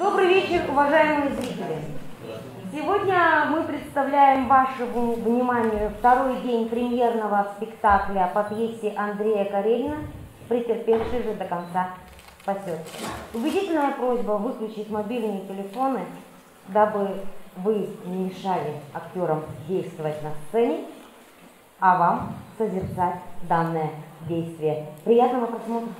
Добрый вечер, уважаемые зрители. Сегодня мы представляем вашему вниманию второй день премьерного спектакля по пьесе Андрея Карелина «Претерпевший же до конца спасется». Убедительная просьба выключить мобильные телефоны, дабы вы не мешали актерам действовать на сцене, а вам созерцать данное действие. Приятного просмотра!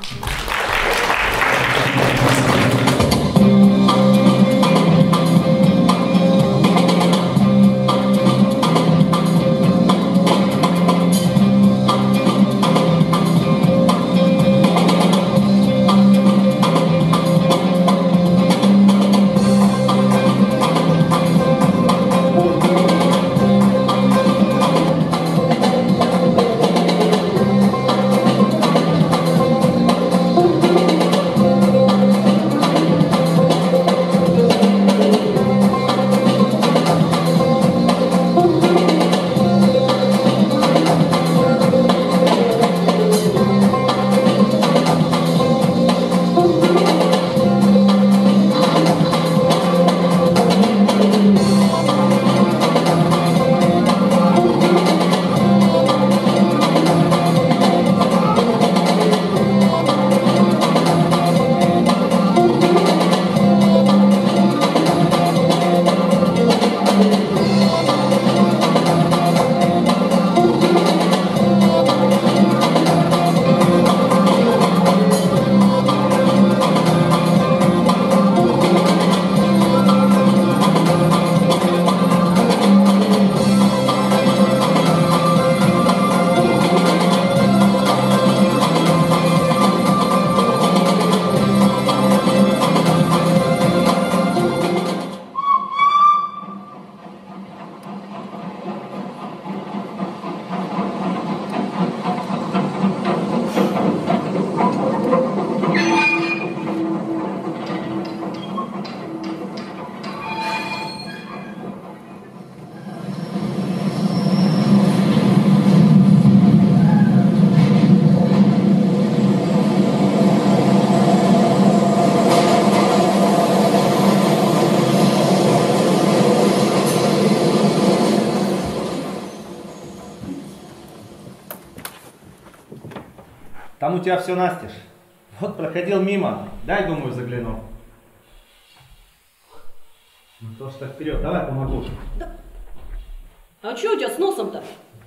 Там у тебя все настежь. Вот проходил мимо. Дай, думаю, загляну. Ну что ж так вперед, давай помогу. Да. А что у тебя с носом-то?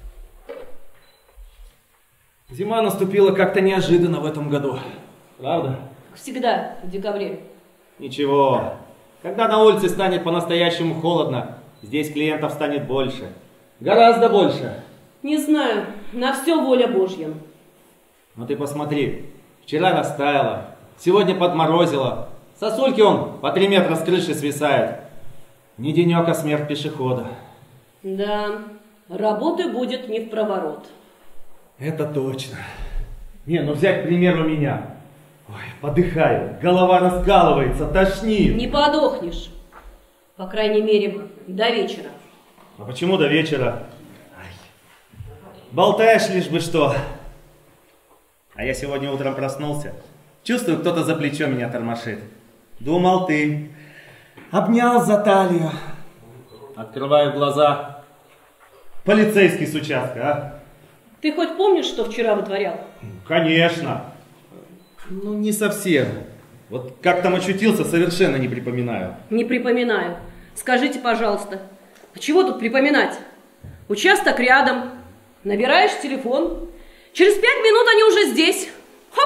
Зима наступила как-то неожиданно в этом году. Правда? Всегда в декабре. Ничего. Когда на улице станет по-настоящему холодно, здесь клиентов станет больше. Гораздо больше. Не знаю, на все воля Божья. Ну ты посмотри, вчера растаяло, сегодня подморозило. Сосульки он по 3 метра с крыши свисает. Не денек, а смерть пешехода. Да, работы будет не впроворот. Это точно. Не, ну взять, к примеру, меня. Ой, подыхаю, голова раскалывается, тошнит. Не подохнешь. По крайней мере, до вечера. А почему до вечера? Болтаешь лишь бы что. А я сегодня утром проснулся. Чувствую, кто-то за плечо меня тормошит. Думал, ты. Обнял за талию. Открываю глаза. Полицейский с участка, а? Ты хоть помнишь, что вчера вытворял? Конечно. Ну, не совсем. Вот как там очутился, совершенно не припоминаю. Не припоминаю. Скажите, пожалуйста, а чего тут припоминать? Участок рядом. Набираешь телефон. Через 5 минут они уже здесь. Хоп!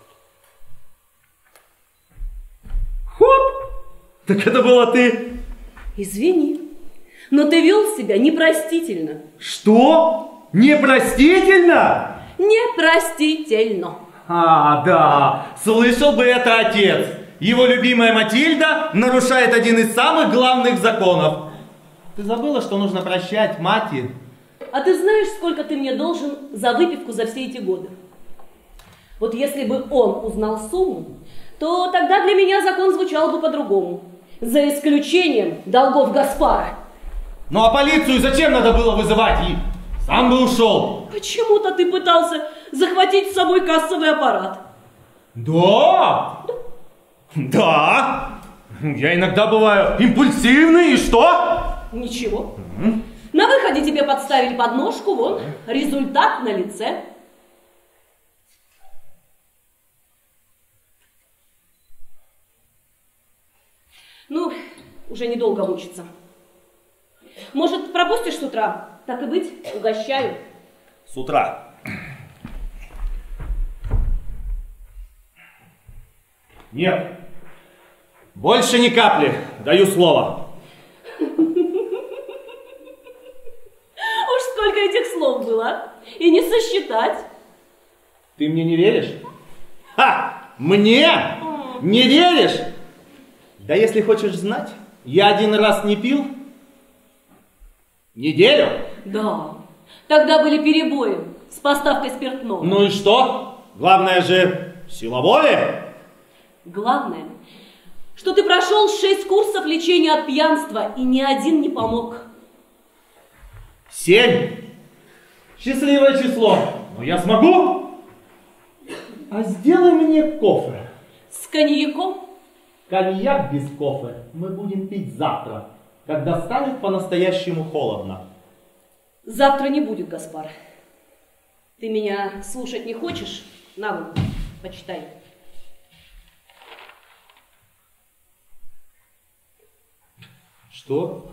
Хоп! Так это была ты. Извини, но ты вел себя непростительно. Что? Непростительно? Непростительно. А, да, слышал бы это отец. Его любимая Матильда нарушает один из самых главных законов. Ты забыла, что нужно прощать матери? А ты знаешь, сколько ты мне должен за выпивку за все эти годы? Вот если бы он узнал сумму, то тогда для меня закон звучал бы по-другому. За исключением долгов Гаспара. Ну а полицию зачем надо было вызывать? И сам бы ушел. Почему-то ты пытался захватить с собой кассовый аппарат. Да? Да. Я иногда бываю импульсивный, и что? Ничего. На выходе тебе подставили подножку, вон, результат на лице. Ну, уже недолго мучиться. Может, пропустишь с утра? Так и быть, угощаю. С утра. Нет. Больше ни капли, даю слово. Уж сколько этих слов было, и не сосчитать. Ты мне не веришь? Ха! Мне? Не веришь? Да если хочешь знать, я один раз не пил. Неделю? Да, тогда были перебои с поставкой спиртного. Ну и что? Главное же сила воли. Главное, что ты прошел 6 курсов лечения от пьянства, и ни один не помог. 7. Счастливое число. Но я смогу. А сделай мне кофе. С коньяком? Коньяк без кофе мы будем пить завтра, когда станет по-настоящему холодно. Завтра не будет, Гаспар. Ты меня слушать не хочешь? На вот, почитай. Что?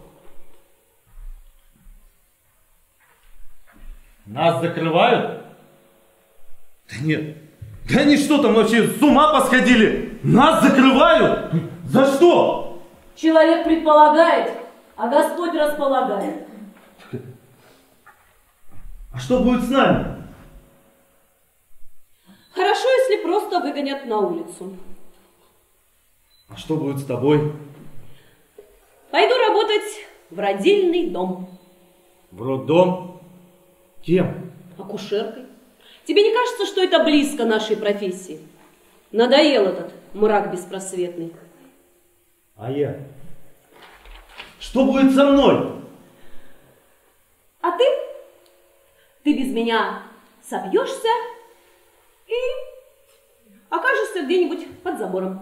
Нас закрывают? Да нет. Да они что там вообще с ума посходили? Нас закрывают? За что? Человек предполагает, а Господь располагает. А что будет с нами? Хорошо, если просто выгонят на улицу. А что будет с тобой? Пойду работать в родильный дом. В роддом? Кем? Акушеркой. Тебе не кажется, что это близко нашей профессии? Надоел этот мрак беспросветный. А я? Что будет со мной? А ты? Ты без меня собьешься и окажешься где-нибудь под забором.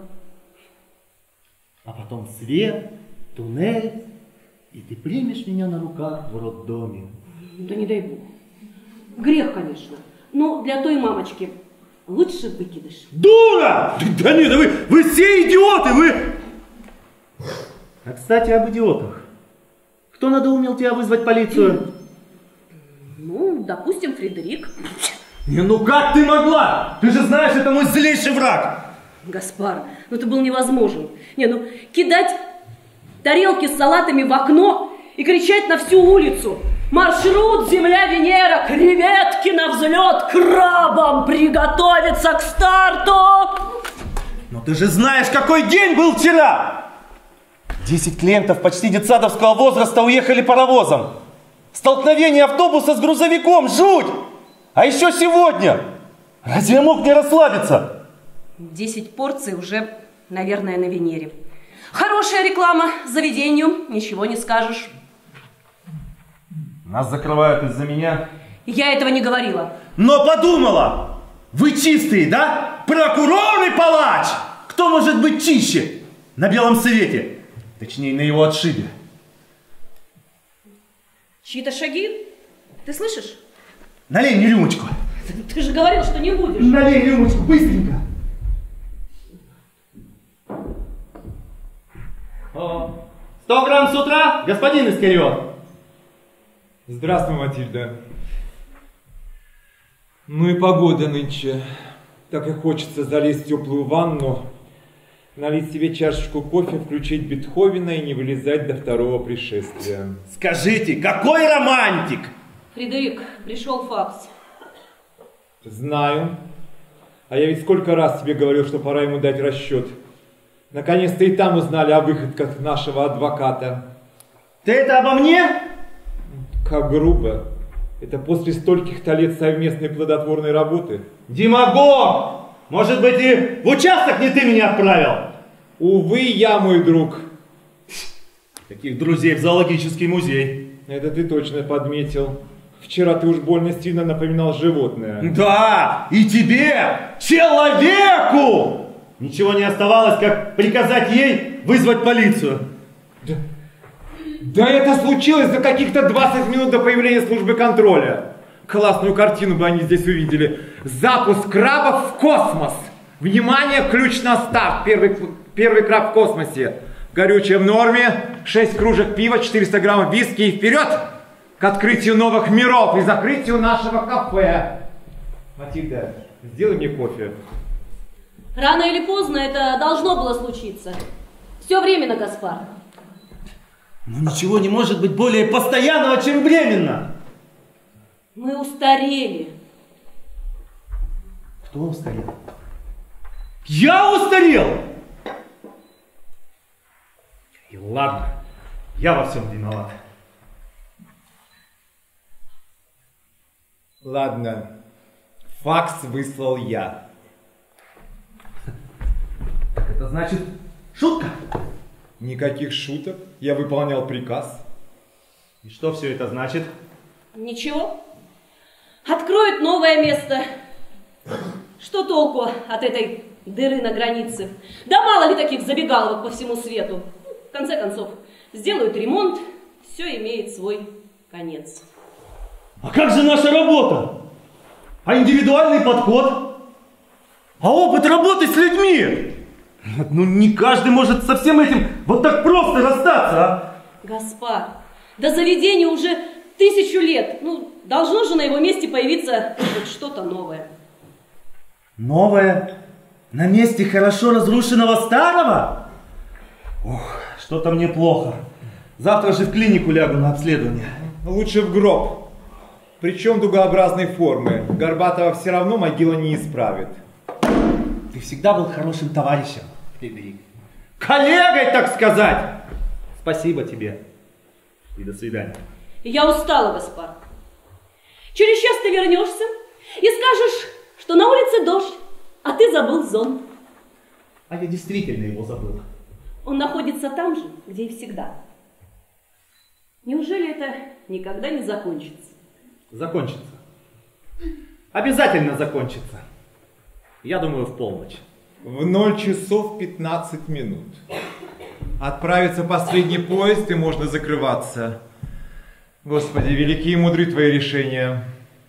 А потом свет, туннель, и ты примешь меня на руках в роддоме. Да не дай бог. Грех, конечно. Но для той мамочки лучше выкидыш. Дура! Да нет, да вы все идиоты, вы... А, кстати, об идиотах. Кто надоумил тебя вызвать полицию? Ну, допустим, Фредерик. Не, ну как ты могла? Ты же знаешь, это мой злейший враг. Гаспар, ну это было невозможно. Не, ну кидать тарелки с салатами в окно и кричать на всю улицу: маршрут Земля, Венера, креветки на взлет, крабам приготовиться к старту. Но ты же знаешь, какой день был вчера. 10 клиентов почти детсадовского возраста уехали паровозом. Столкновение автобуса с грузовиком, жуть! А еще сегодня. Разве я мог не расслабиться? 10 порций уже, наверное, на Венере. Хорошая реклама заведению, ничего не скажешь. Нас закрывают из-за меня. Я этого не говорила. Но подумала! Вы чистые, да? Прокурор и палач! Кто может быть чище на белом свете? Точнее, на его отшибе. Чьи-то шаги? Ты слышишь? Налей мне рюмочку. Ты же говорил, что не будешь. Налей рюмочку, быстренько. 100 грамм с утра, господин Искариот. Здравствуй, Матильда. Ну и погода нынче. Так и хочется залезть в теплую ванну, налить себе чашечку кофе, включить Бетховена и не вылезать до второго пришествия. Скажите, какой романтик? Фредерик, пришел факс. Знаю. А я ведь сколько раз тебе говорил, что пора ему дать расчет. Наконец-то и там узнали о выходках нашего адвоката. Ты это обо мне? Как грубо. Это после стольких-то лет совместной плодотворной работы. Демагог! Может быть, и в участок не ты меня отправил? Увы, я, мой друг. Таких друзей в зоологический музей. Это ты точно подметил. Вчера ты уж больно сильно напоминал животное. Да, и тебе, человеку! Ничего не оставалось, как приказать ей вызвать полицию. Да это случилось за каких-то 20 минут до появления службы контроля. Классную картину бы они здесь увидели. Запуск крабов в космос. Внимание, ключ на старт. Первый краб в космосе. Горючее в норме, 6 кружек пива, 400 граммов виски и вперед к открытию новых миров и закрытию нашего кафе. Матильда, сделай мне кофе. Рано или поздно это должно было случиться. Все временно, Гаспар. Но ничего не может быть более постоянного, чем временно. Мы устарели. Кто устарел? Я устарел! И ладно, я во всем виноват. Ладно, факс выслал я. Так это значит шутка? Никаких шуток, я выполнял приказ. И что все это значит? Ничего. Откроют новое место. Что толку от этой дыры на границе? Да мало ли таких забегаловок по всему свету. В конце концов, сделают ремонт, все имеет свой конец. А как же наша работа? А индивидуальный подход? А опыт работы с людьми? Ну не каждый может со всем этим вот так просто расстаться, а? Гаспар, да заведению уже 1000 лет. Ну, должно же на его месте появиться хоть что-то новое. Новое? На месте хорошо разрушенного старого? Ох, что-то мне плохо. Завтра же в клинику лягу на обследование. Лучше в гроб. Причем дугообразной формы. Горбатого все равно могила не исправит. Ты всегда был хорошим товарищем, Фредерик. Коллегой, так сказать. Спасибо тебе. И до свидания. Я устала, Гаспар. Через час ты вернешься и скажешь, что на улице дождь, а ты забыл зонт. А я действительно его забыл. Он находится там же, где и всегда. Неужели это никогда не закончится? Закончится. Обязательно закончится. Я думаю, в полночь. В 0 часов 15 минут. Отправится последний поезд, и можно закрываться. Господи, велики и мудры твои решения.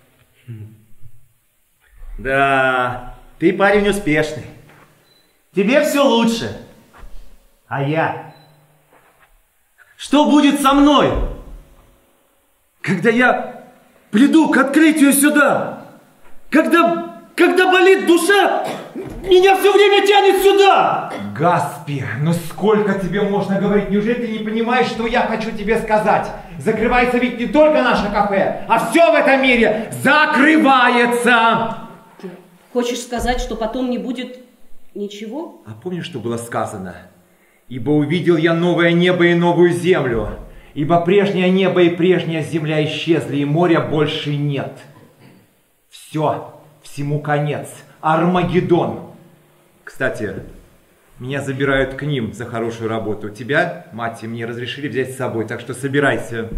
Да, ты парень успешный. Тебе все лучше. А я? Что будет со мной, когда я приду к открытию сюда? Когда болит душа, меня все время тянет сюда. Гаспи, ну сколько тебе можно говорить? Неужели ты не понимаешь, что я хочу тебе сказать? Закрывается ведь не только наше кафе, а все в этом мире закрывается. Ты хочешь сказать, что потом не будет ничего? А помнишь, что было сказано? Ибо увидел я новое небо и новую землю. Ибо прежнее небо и прежняя земля исчезли, и моря больше нет. Все, всему конец. Армагеддон. Кстати, меня забирают к ним за хорошую работу. Тебя, мать, мне разрешили взять с собой, так что собирайся.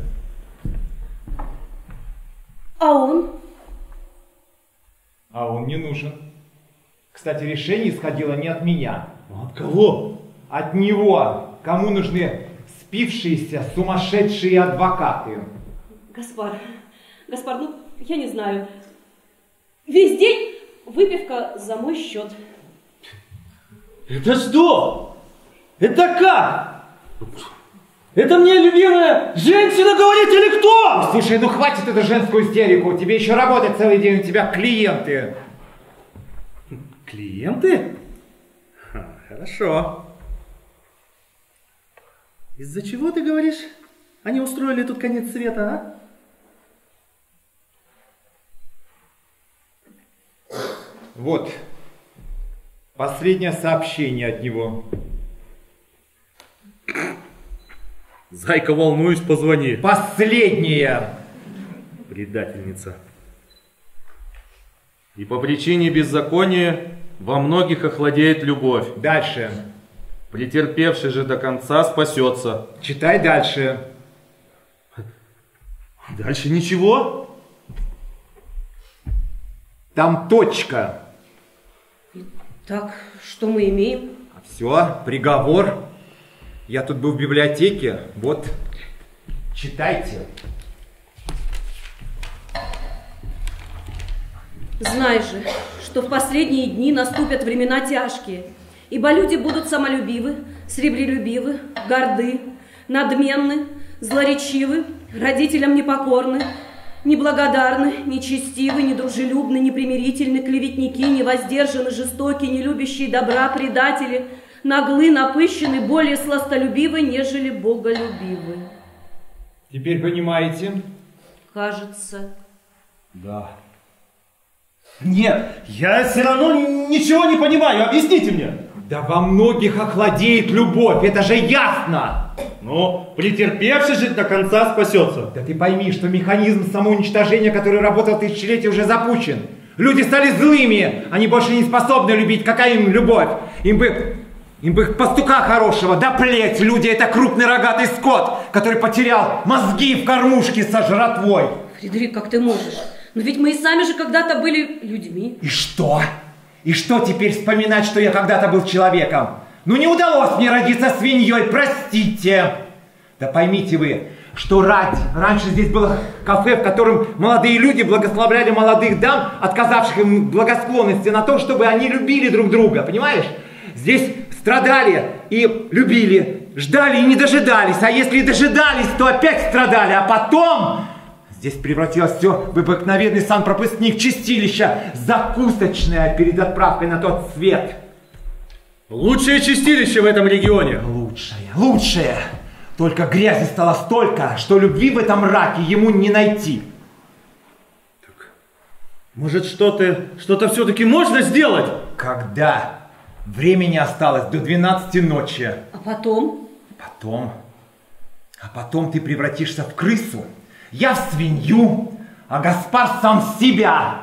А он? А он не нужен. Кстати, решение исходило не от меня. От кого? От него. Кому нужны спившиеся, сумасшедшие адвокаты? Гаспар, ну, я не знаю. Весь день выпивка за мой счет. Это что? Это как? Это мне любимая женщина говорит или кто? Слушай, ну хватит эту женскую истерику. Тебе еще работать целый день, у тебя клиенты. Клиенты? Хорошо. Из-за чего ты говоришь? Они устроили тут конец света, а? Вот. Последнее сообщение от него. Зайка, волнуюсь, позвони. Последнее. Предательница. И по причине беззакония во многих охладеет любовь. Дальше. Претерпевший же до конца спасется. Читай дальше. Дальше ничего? Там точка. Так, что мы имеем? Все, приговор. Я тут был в библиотеке, вот, читайте. Знай же, что в последние дни наступят времена тяжкие, ибо люди будут самолюбивы, сребролюбивы, горды, надменны, злоречивы, родителям непокорны, неблагодарны, нечестивы, недружелюбны, непримирительны, клеветники, невоздержаны, жестоки, не любящие добра, предатели, наглы, напыщены, более сластолюбивы, нежели боголюбивы. Теперь понимаете? Кажется. Да. Нет, я все равно ничего не понимаю, объясните мне. Да во многих охладеет любовь, это же ясно! Ну, претерпевший же до конца спасется. Да ты пойми, что механизм самоуничтожения, который работал тысячелетия, уже запущен. Люди стали злыми, они больше не способны любить. Какая им любовь? Им бы пастуха хорошего, да плеть. Люди — это крупный рогатый скот, который потерял мозги в кормушке со жратвой. Фредерик, как ты можешь? Но ведь мы и сами же когда-то были людьми. И что? И что теперь вспоминать, что я когда-то был человеком? Ну не удалось мне родиться свиньей, простите. Да поймите вы, что раньше здесь было кафе, в котором молодые люди благословляли молодых дам, отказавших им в благосклонности на то, чтобы они любили друг друга, понимаешь? Здесь страдали и любили, ждали и не дожидались, а если и дожидались, то опять страдали, а потом... Здесь превратилось все в обыкновенный санпропускник, чистилище, закусочное перед отправкой на тот свет. Лучшее чистилище в этом регионе. Лучшее. Только грязи стало столько, что любви в этом раке ему не найти. Так, может, что-то все-таки можно сделать? Когда? Времени осталось до 12 ночи. А потом? Потом ты превратишься в крысу. Я в свинью, а Гаспар сам в себя.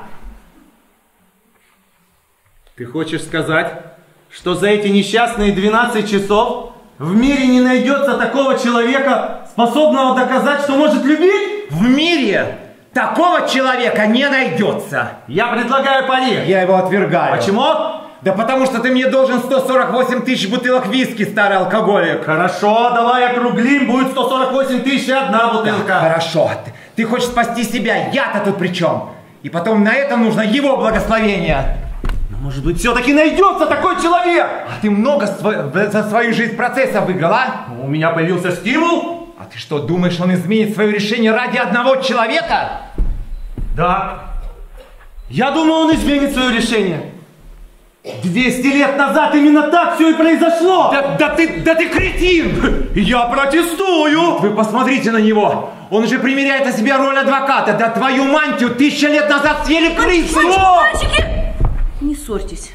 Ты хочешь сказать, что за эти несчастные 12 часов в мире не найдется такого человека, способного доказать, что может любить? В мире такого человека не найдется. Я предлагаю пари. Я его отвергаю. Почему? Да потому что ты мне должен 148 тысяч бутылок виски, старый алкоголик. Хорошо, давай округлим, будет 148 тысяч и одна бутылка. Да, хорошо, ты хочешь спасти себя, я-то тут при чем? И потом на это нужно его благословение. Но может быть все-таки найдется такой человек. А ты много за свою жизнь процессов выиграл, а? У меня появился стимул. А ты что, думаешь, он изменит свое решение ради одного человека? Да. Я думаю, он изменит свое решение. 200 лет назад именно так все и произошло! Да ты кретин! Я протестую! Вы посмотрите на него! Он уже примеряет на себя роль адвоката! Да твою мантию 1000 лет назад съели крысы! Мальчики! Не ссорьтесь.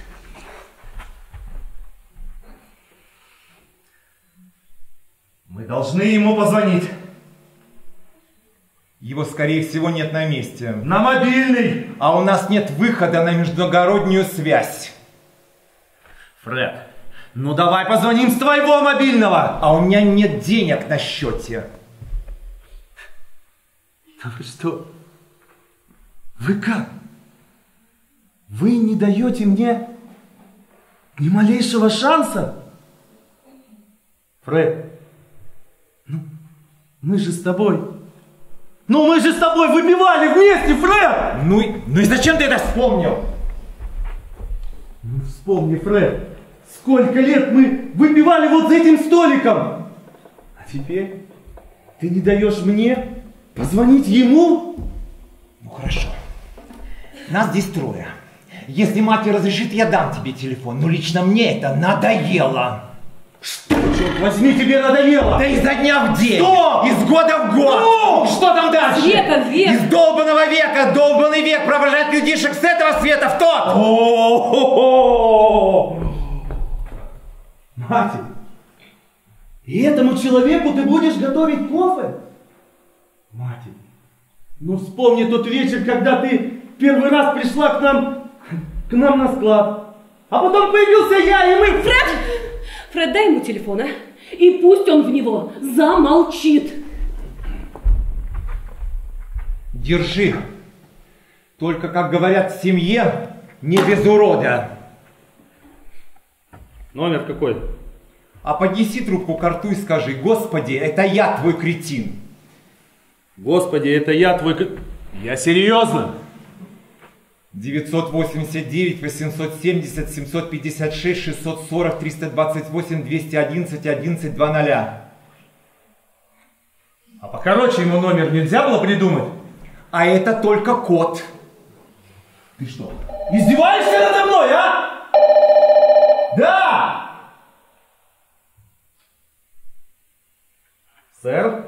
Мы должны ему позвонить. Его, скорее всего, нет на месте. На мобильный! А у нас нет выхода на междугороднюю связь. Фред, ну давай позвоним с твоего мобильного. А у меня нет денег на счете. Да вы что? Вы как? Вы не даете мне ни малейшего шанса? Фред, ну мы же с тобой выпивали вместе, Фред! Ну и зачем ты это вспомнил? Ну вспомни, Фред, сколько лет мы выпивали вот за этим столиком. А теперь ты не даешь мне позвонить ему? Ну хорошо. Нас здесь трое. Если мать разрешит, я дам тебе телефон. Но лично мне это надоело. Что, черт возьми, тебе надоело? Да изо дня в день. Что? Из года в год. Ну? Что там дальше? Века в век. Из долбанного века. Долбанный век провожает людишек с этого света в тот. Мать, и этому человеку ты будешь готовить кофе? Мать, ну вспомни тот вечер, когда ты первый раз пришла к нам на склад. А потом появился я, и мы... Фред, дай ему телефон, а? И пусть он в него замолчит. Держи. Только, как говорят в семье, не без урода. Номер какой? А поднеси трубку к рту и скажи: Господи, это я твой кретин. Господи, это я твой... Я серьезно. 989, 870, 756, 640, 328, 211, 11, 20. А покороче ему номер нельзя было придумать? А это только код. Ты что, издеваешься надо мной, а? Да! Сэр?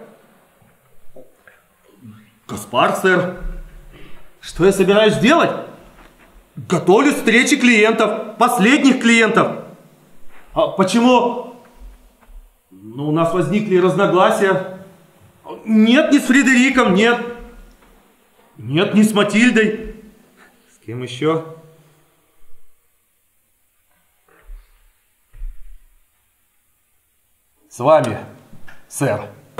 Гаспар, сэр. Что я собираюсь делать? Готовлюсь к встрече клиентов, последних клиентов. А почему? Ну, у нас возникли разногласия. Нет, не с Фредериком, нет. Нет, не с Матильдой. С кем еще? С вами, сэр.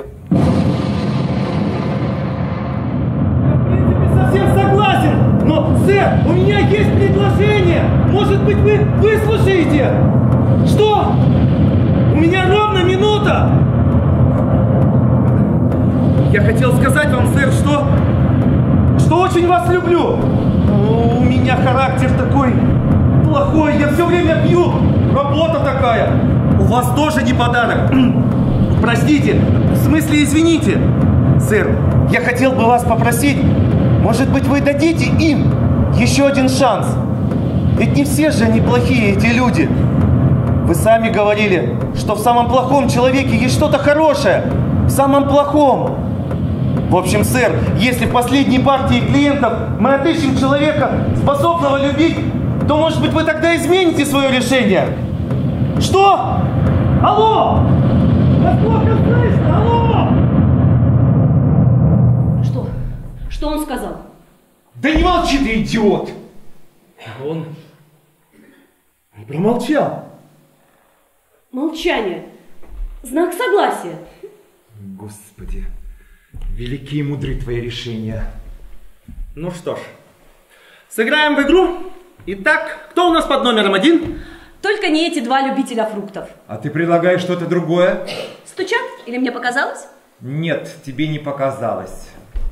Совсем согласен, но, сэр, у меня есть предложение. Может быть, вы выслушаете? Что? У меня ровно минута. Я хотел сказать вам, сэр, что очень вас люблю. Но у меня характер такой плохой, я все время пью. Работа такая. У вас тоже не подарок. Простите, в смысле извините. Сэр, я хотел бы вас попросить, может быть, вы дадите им еще один шанс? Ведь не все же они плохие, эти люди. Вы сами говорили, что в самом плохом человеке есть что-то хорошее. В самом плохом. В общем, сэр, если в последней партии клиентов мы отыщем человека, способного любить, то, может быть, вы тогда измените свое решение. Что? Алло! Насколько слышно? Алло! Что он сказал? Да не молчи ты, идиот! Он промолчал. Молчание. Знак согласия. Господи, велики и мудры твои решения. Ну что ж, сыграем в игру. Итак, кто у нас под номером 1? Только не эти два любителя фруктов. А ты предлагаешь что-то другое? Стучат? Или мне показалось? Нет, тебе не показалось.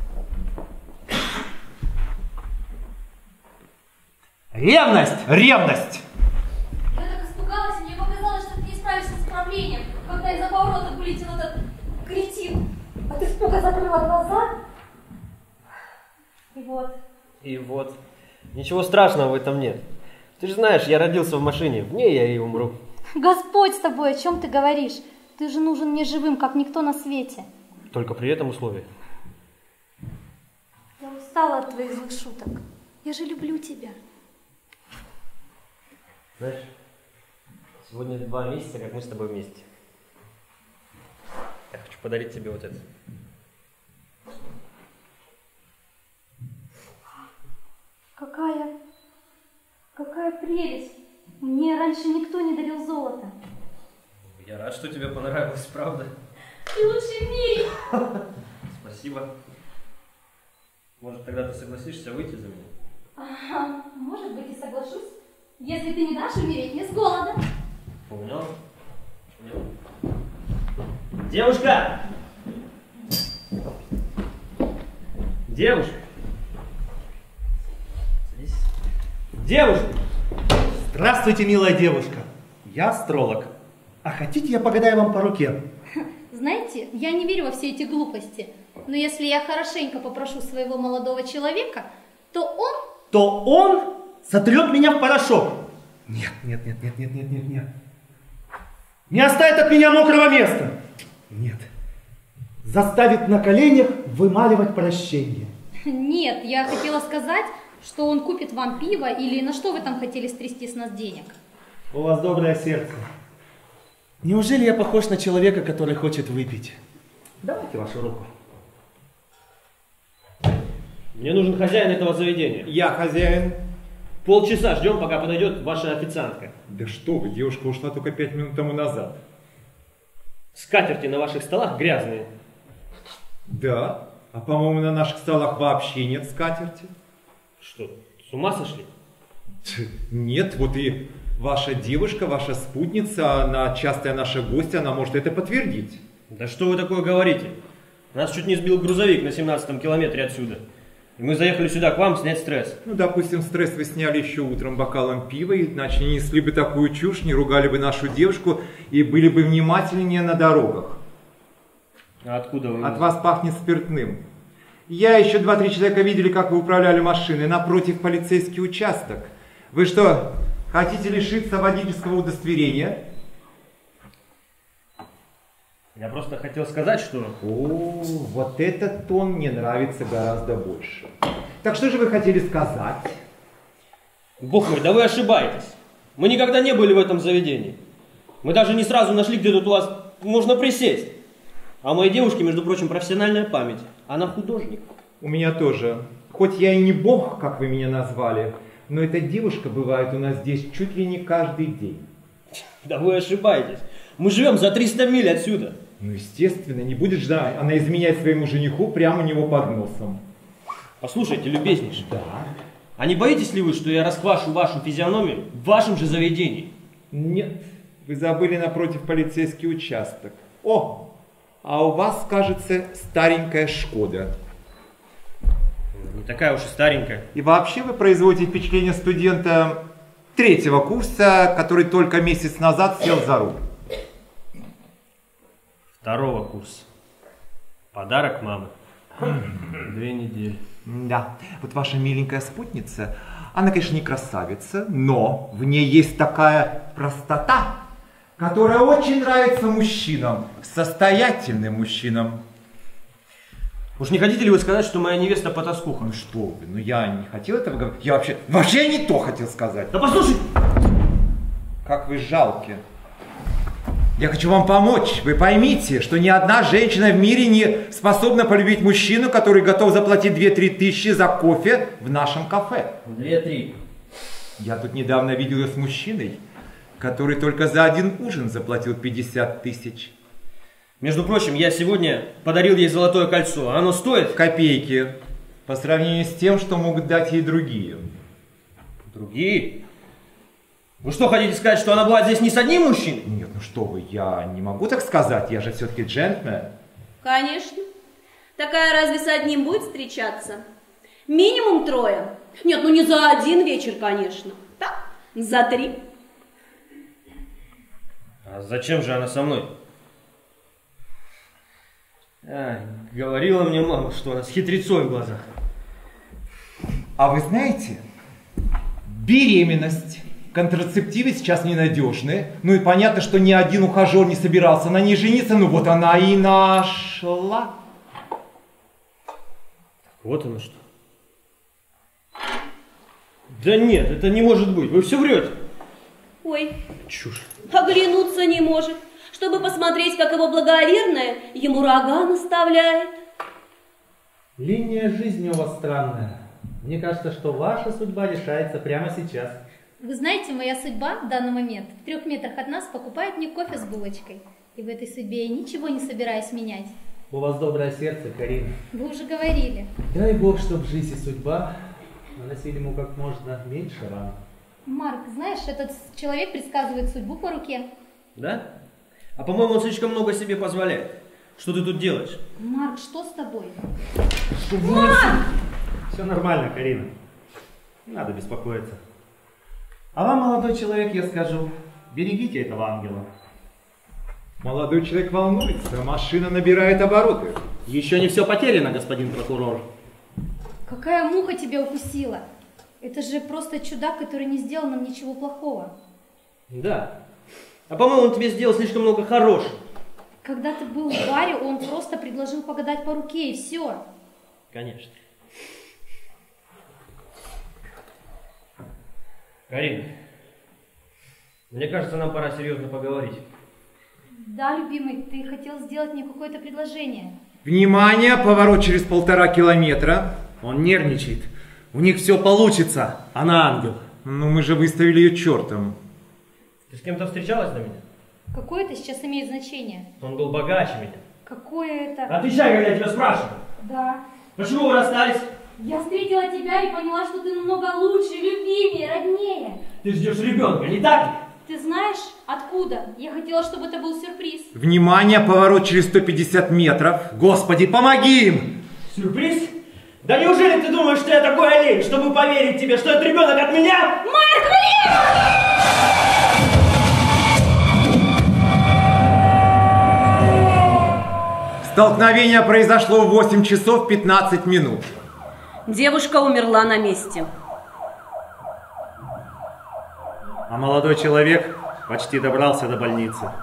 Ревность! Ревность! Я так испугалась, мне показалось, что ты не справишься с управлением, когда из-за поворота вылетел этот кретин. От испуга закрыла глаза. И вот. Ничего страшного в этом нет. Ты же знаешь, я родился в машине, в ней я и умру. Господь с тобой, о чем ты говоришь? Ты же нужен мне живым, как никто на свете. Только при этом условии. Я устала от твоих злых шуток. Я же люблю тебя. Знаешь, сегодня 2 месяца, как мы с тобой вместе. Я хочу подарить тебе вот это. Какая прелесть. Мне раньше никто не дарил золото. Я рад, что тебе понравилось, правда? Ты лучший в мире. Спасибо. Может, тогда ты согласишься выйти за меня? Ага, может быть, и соглашусь, если ты не дашь умереть мне с голода. Понял? Девушка! Девушка! Садись. Девушка! Здравствуйте, милая девушка. Я астролог. А хотите, я погадаю вам по руке? Знаете, я не верю во все эти глупости, но если я хорошенько попрошу своего молодого человека, то он сотрет меня в порошок. Нет. Не оставит от меня мокрого места. Нет. Заставит на коленях вымаливать прощение. Нет, я хотела сказать, что он купит вам пиво, или на что вы там хотели стрясти с нас денег? У вас доброе сердце. Неужели я похож на человека, который хочет выпить? Давайте вашу руку. Мне нужен хозяин этого заведения. Я хозяин. Полчаса ждем, пока подойдет ваша официантка. Да что вы, девушка ушла только 5 минут тому назад. Скатерти на ваших столах грязные. Да, а по-моему на наших столах вообще нет скатерти. Что, с ума сошли? Нет, вот Ваша девушка, ваша спутница, она частая наша гостья, она может это подтвердить. Да что вы такое говорите? Нас чуть не сбил грузовик на 17-м километре отсюда. И мы заехали сюда к вам снять стресс. Ну, допустим, стресс вы сняли еще утром бокалом пива, иначе не несли бы такую чушь, не ругали бы нашу девушку и были бы внимательнее на дорогах. А откуда вы? От вас пахнет спиртным. Я еще 2-3 человека видели, как вы управляли машиной. Напротив полицейский участок. Вы что, хотите лишиться водительского удостоверения? Я просто хотел сказать, что... О, вот этот тон мне нравится гораздо больше. Так что же вы хотели сказать? Бог мой, да вы ошибаетесь. Мы никогда не были в этом заведении. Мы даже не сразу нашли, где тут у вас можно присесть. А у моей девушки, между прочим, профессиональная память. Она художник. У меня тоже. Хоть я и не бог, как вы меня назвали, но эта девушка бывает у нас здесь чуть ли не каждый день. Да вы ошибаетесь. Мы живем за 300 миль отсюда. Ну, естественно, не будет же она изменять своему жениху прямо у него под носом. Послушайте, любезнейший. Да. А не боитесь ли вы, что я расквашу вашу физиономию в вашем же заведении? Нет, вы забыли напротив полицейский участок. О, а у вас, кажется, старенькая Шкода. Не такая уж и старенькая. И вообще вы производите впечатление студента 3-го курса, который только месяц назад сел за руль. 2-го курса. Подарок мамы. 2 недели. Да, вот ваша миленькая спутница, она, конечно, не красавица, но в ней есть такая простота, которая очень нравится мужчинам, состоятельным мужчинам. Уж не хотите ли вы сказать, что моя невеста потаскуха? Ну что вы, ну я не хотел этого говорить, я вообще не то хотел сказать. Да послушай! Как вы жалки. Я хочу вам помочь. Вы поймите, что ни одна женщина в мире не способна полюбить мужчину, который готов заплатить 2-3 тысячи за кофе в нашем кафе. 2-3. Я тут недавно видел ее с мужчиной, который только за один ужин заплатил 50 тысяч. Между прочим, я сегодня подарил ей золотое кольцо. Оно стоит... Копейки. По сравнению с тем, что могут дать ей другие. Другие? Вы что, хотите сказать, что она была здесь не с одним мужчиной? Нет, ну что вы, я не могу так сказать. Я же все-таки джентльмен. Конечно. Такая разве с одним будет встречаться? Минимум 3. Нет, ну не за один вечер, конечно. Так, за 3. А зачем же она со мной? Говорила мне мама, что она с хитрецой в глазах. А вы знаете, беременность, контрацептивы сейчас ненадежны. Ну и понятно, что ни один ухажер не собирался на ней жениться, ну вот она и нашла. Вот оно что. Да нет, это не может быть, вы все врете. Ой, Чушь. оглянуться не может, чтобы посмотреть, как его благоверная ему рога наставляет. Линия жизни у вас странная. Мне кажется, что ваша судьба решается прямо сейчас. Вы знаете, моя судьба в данный момент в 3 метрах от нас покупает мне кофе с булочкой. И в этой судьбе я ничего не собираюсь менять. У вас доброе сердце, Карина. Вы уже говорили. Дай Бог, чтоб жизнь и судьба наносили ему как можно меньше ран. Марк, знаешь, этот человек предсказывает судьбу по руке. Да? А по-моему, он слишком много себе позволяет. Что ты тут делаешь? Марк, что с тобой? Все нормально, Карина. Не надо беспокоиться. А вам, молодой человек, я скажу, берегите этого ангела. Молодой человек волнуется, машина набирает обороты. Еще не все потеряно, господин прокурор. Какая муха тебя укусила? Это же просто чудак, который не сделал нам ничего плохого. Да. А по-моему, он тебе сделал слишком много хорошего. Когда ты был в баре, он просто предложил погадать по руке, и все. Конечно. Карина, мне кажется, нам пора серьезно поговорить. Да, любимый, ты хотел сделать мне какое-то предложение. Внимание, поворот через 1,5 километра. Он нервничает. У них все получится. Она ангел. Ну мы же выставили ее чертом. Ты с кем-то встречалась до меня? Какое это сейчас имеет значение? Он был богаче меня. Какое это? Отвечай, когда я тебя спрашиваю. Да. Почему вы расстались? Я встретила тебя и поняла, что ты намного лучше, любимее, роднее. Ты ждешь ребенка, не так ли? Ты знаешь, откуда? Я хотела, чтобы это был сюрприз. Внимание, поворот через 150 метров. Господи, помоги им! Сюрприз? Да неужели ты думаешь, что я такой олень, чтобы поверить тебе, что это ребенок от меня? Марк, блин! Столкновение произошло в 8 часов 15 минут. Девушка умерла на месте. А молодой человек почти добрался до больницы.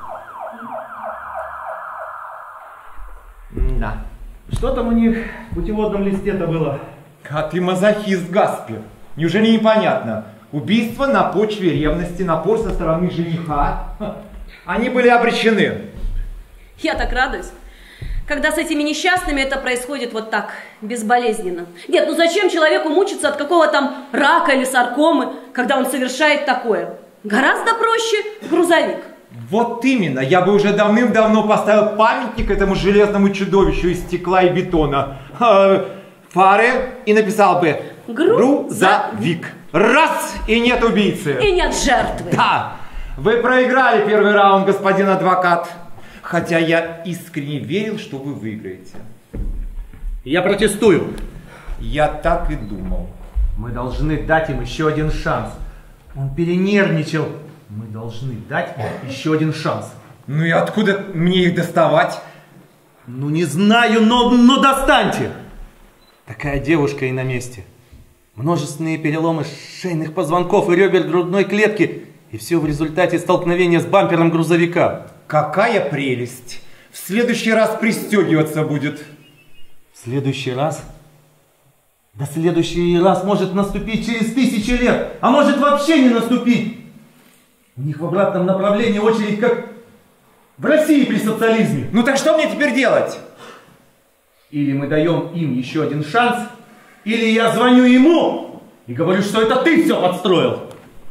Да. Что там у них в путеводном листе-то было? А ты мазохист, Гаспер. Неужели непонятно? Убийство на почве ревности, напор со стороны жениха. Они были обречены. Я так радуюсь, когда с этими несчастными это происходит вот так, безболезненно. Нет, ну зачем человеку мучиться от какого там рака или саркомы, когда он совершает такое? Гораздо проще грузовик. Вот именно, я бы уже давным-давно поставил памятник этому железному чудовищу из стекла и бетона. Фары и написал бы «Грузовик». Раз, и нет убийцы. И нет жертвы. Да, вы проиграли первый раунд, господин адвокат. Хотя я искренне верил, что вы выиграете. Я протестую. Я так и думал. Мы должны дать им еще один шанс. Он перенервничал. Мы должны дать им еще один шанс. Ну и откуда мне их доставать? Ну не знаю, но достаньте. Такая девушка и на месте. Множественные переломы шейных позвонков и ребер грудной клетки. И все в результате столкновения с бампером грузовика. Какая прелесть! В следующий раз пристегиваться будет. В следующий раз? Да следующий раз может наступить через 1000 лет, а может вообще не наступить. У них в обратном направлении очередь, как в России при социализме. Ну так что мне теперь делать? Или мы даем им еще один шанс, или я звоню ему и говорю, что это ты все подстроил.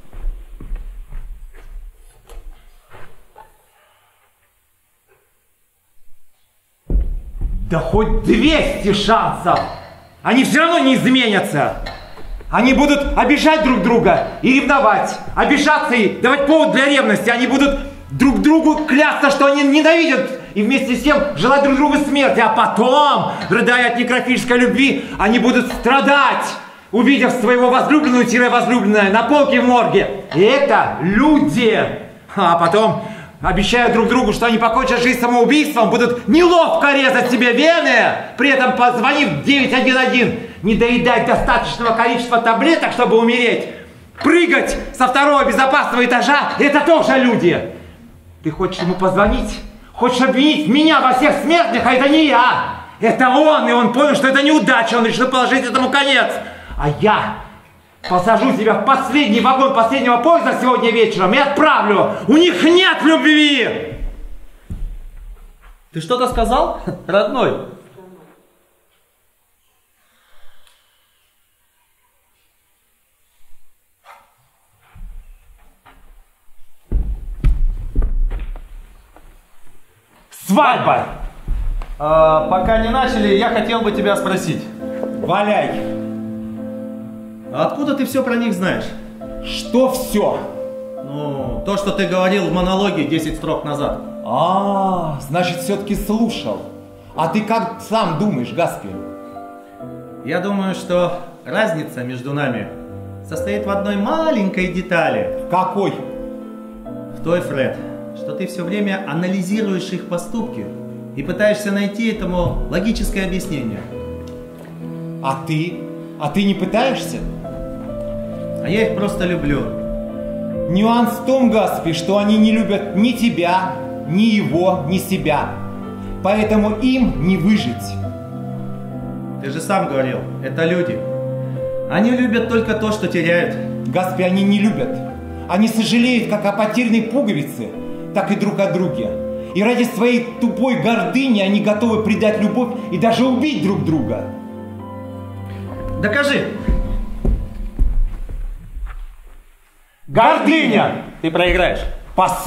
Да хоть 200 шансов! Они все равно не изменятся! Они будут обижать друг друга и ревновать, обижаться и давать повод для ревности. Они будут друг другу клясться, что они ненавидят и вместе с тем желать друг другу смерти. А потом, рыдая от некрофильской любви, они будут страдать, увидев своего возлюбленного-возлюбленное на полке в морге. И это люди! А потом, обещая друг другу, что они покончат жизнь самоубийством, будут неловко резать себе вены, при этом позвонив в 911, не доедать достаточного количества таблеток, чтобы умереть, прыгать со второго безопасного этажа, это тоже люди. Ты хочешь ему позвонить? Хочешь обвинить меня во всех смертных, а это не я. Это он, и он понял, что это неудача, он решил положить этому конец. А я посажу тебя в последний вагон последнего поезда сегодня вечером и отправлю. У них нет любви. Ты что-то сказал, родной? Свадьба! Пока не начали, я хотел бы тебя спросить. Валяй! А откуда ты все про них знаешь? Что все? Ну, то, что ты говорил в монологе 10 строк назад. Значит, все-таки слушал. А ты как сам думаешь, Гаспер? Я думаю, что разница между нами состоит в одной маленькой детали. В какой? В той, Фред, что ты все время анализируешь их поступки и пытаешься найти этому логическое объяснение. А ты? А ты не пытаешься? А я их просто люблю. Нюанс в том, Гаспи, что они не любят ни тебя, ни его, ни себя. Поэтому им не выжить. Ты же сам говорил, это люди. Они любят только то, что теряют. Гаспи, они не любят. Они сожалеют как о потерянной пуговице, так и друг о друге. И ради своей тупой гордыни они готовы предать любовь и даже убить друг друга. Докажи. Гордыня! Ты проиграешь.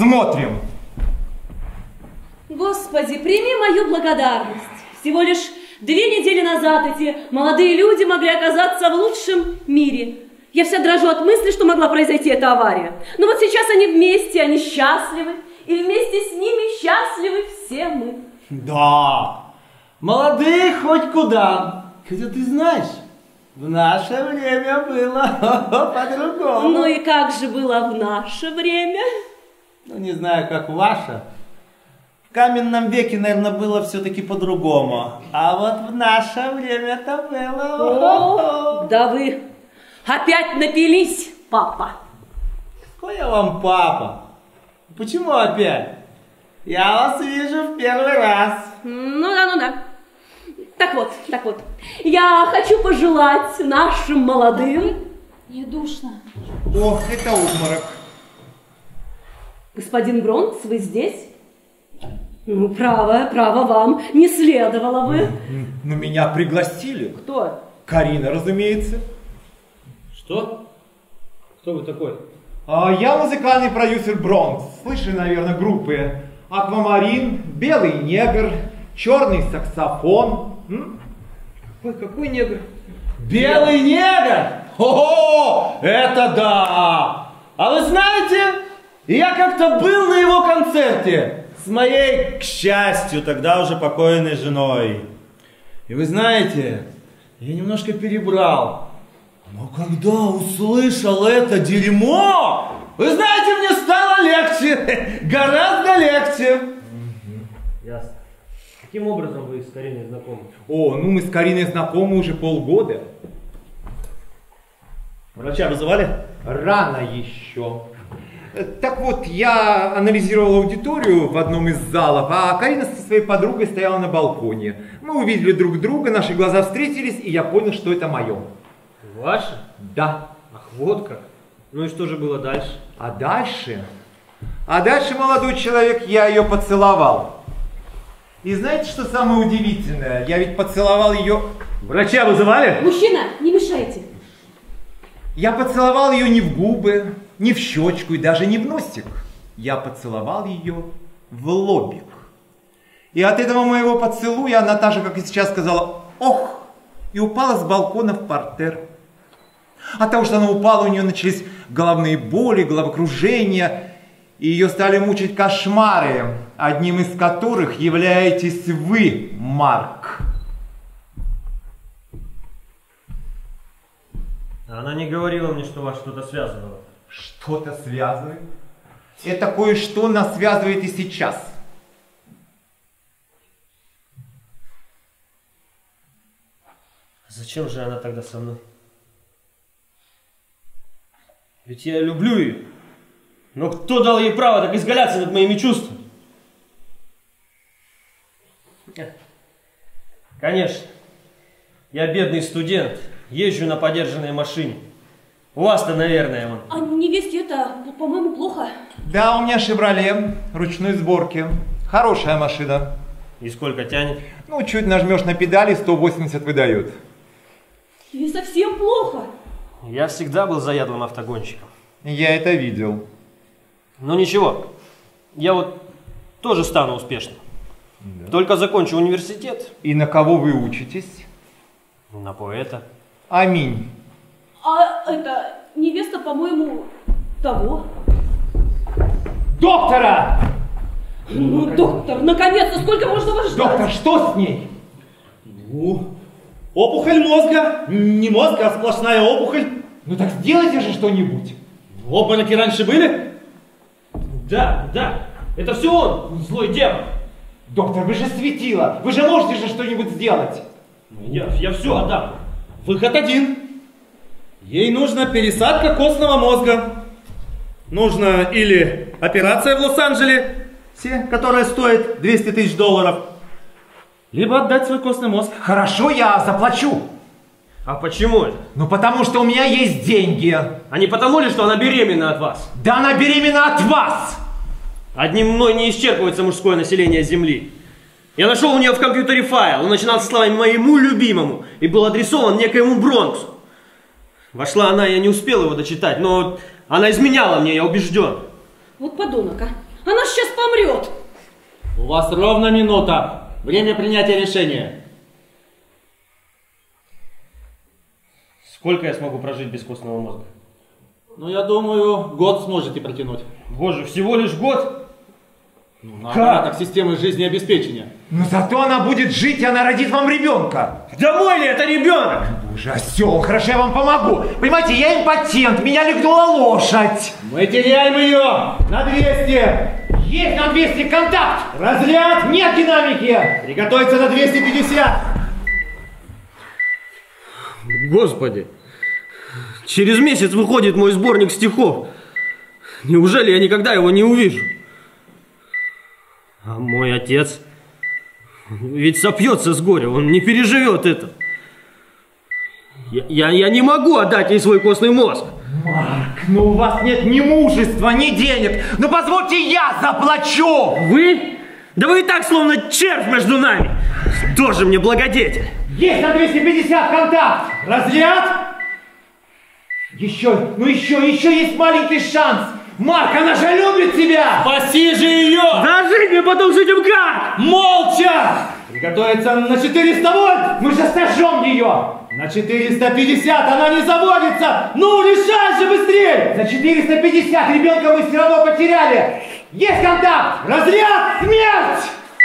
Посмотрим. Господи, прими мою благодарность. Всего лишь 2 недели назад эти молодые люди могли оказаться в лучшем мире. Я вся дрожу от мысли, что могла произойти эта авария. Но вот сейчас они вместе, они счастливы. И вместе с ними счастливы все мы. Да, молодые хоть куда. Хотя ты знаешь, в наше время было по-другому. Ну и как же было в наше время? Ну, не знаю, как ваше. В каменном веке, наверное, было все-таки по-другому. А вот в наше время это было... О, да вы опять напились, папа. Какой я вам папа? Почему опять? Я вас вижу в первый раз. Ну да. Так вот. Я хочу пожелать нашим молодым... Мне душно. Ох, это обморок. Господин Бронкс, вы здесь? Ну, право вам, не следовало бы. Но меня пригласили. Кто? Карина, разумеется. Что? Кто вы такой? Я музыкальный продюсер Бронкс. Слышали, наверное, группы Аквамарин, Белый негр, Черный саксофон. Какой негр? Белый негр? О, это да! А вы знаете, я как-то был на его концерте с моей, к счастью, тогда уже покойной женой. И вы знаете, я немножко перебрал. Но когда услышал это дерьмо, вы знаете, мне стало легче, гораздо легче. Ясно. Каким образом вы с Кариной знакомы? Мы с Кариной знакомы уже полгода. Врача вызывали? Рано еще. Так вот, я анализировал аудиторию в одном из залов, а Карина со своей подругой стояла на балконе. Мы увидели друг друга, наши глаза встретились, и я понял, что это мое. Ваше? Да. Ах, вот как. Ну и что же было дальше? А дальше, молодой человек, я ее поцеловал. И знаете, что самое удивительное? Я ведь поцеловал ее... Врача вызывали? Мужчина, не мешайте. Я поцеловал ее не в губы, не в щечку и даже не в носик. Я поцеловал ее в лобик. И от этого моего поцелуя она так же, как и сейчас, сказала «ох!» и упала с балкона в партер. От того, что она упала, у нее начались головные боли, головокружения, и ее стали мучить кошмары, одним из которых являетесь вы, Марк. Она не говорила мне, что вас что-то связывало. Что-то связывает? Это кое-что нас связывает и сейчас. Зачем же она тогда со мной? Ведь я люблю ее. Но кто дал ей право так изгаляться над моими чувствами? Конечно. Я бедный студент, езжу на подержанной машине. У вас-то, наверное, он. А невесте это, по-моему, плохо. Да, у меня «Шевроле» ручной сборки. Хорошая машина. И сколько тянет? Ну, чуть нажмешь на педали, 180 выдает. И совсем плохо. Я всегда был заядлым автогонщиком. Я это видел. Но ничего, я вот тоже стану успешным. Да. Только закончу университет. И на кого вы учитесь? На поэта. Аминь. А это невеста, по-моему, того. Доктора! Ну, доктор, наконец-то, сколько можно вас ждать? Доктор, что с ней? Ну, опухоль мозга. Не мозг, а сплошная опухоль. Ну так сделайте же что-нибудь. Обмороки раньше были? Да, это все он, злой демон. Доктор, вы же светило, вы же можете же что-нибудь сделать. Я все отдам. Выход один. Ей нужна пересадка костного мозга. Нужно или операция в Лос-Анджелесе, которая стоит $200 000, либо отдать свой костный мозг. Хорошо, я заплачу. А почему это? Ну потому что у меня есть деньги. А не потому ли, что она беременна от вас? Да она беременна от вас! Одним мной не исчерпывается мужское население Земли. Я нашел у нее в компьютере файл. Он начинался словами «моему любимому» и был адресован некоему Бронксу. Вошла она, я не успел его дочитать, но она изменяла мне, я убежден. Вот подонок, а. Она сейчас помрет. У вас ровно минута. Время принятия решения. Сколько я смогу прожить без костного мозга? Ну, я думаю, год сможете протянуть. Боже, всего лишь год? Ну, на аппаратах системы жизнеобеспечения. Но зато она будет жить, и она родит вам ребенка. Да мой ли это ребенок? Боже, осел, хорошо, я вам помогу. Понимаете, я импотент, меня легнула лошадь. Мы теряем ее на 200. Есть на 200 контакт. Разряд, нет динамики. Приготовиться на 250. Господи, через месяц выходит мой сборник стихов. Неужели я никогда его не увижу? А мой отец ведь сопьется с горя, он не переживет это. Я не могу отдать ей свой костный мозг. Марк, ну у вас нет ни мужества, ни денег. Ну позвольте, я заплачу. Вы? Да вы и так словно червь между нами. Тоже мне благодетель. Есть на 250 контакт. Разряд. Еще есть маленький шанс. Марк, она же любит тебя. Спаси же ее. Дожить мне потом с этим как? Молча. Приготовиться на 400 вольт. Мы же сожжем ее. На 450 она не заводится. Ну, решай же быстрее. За 450 ребенка мы все равно потеряли. Есть контакт. Разряд. Смерть.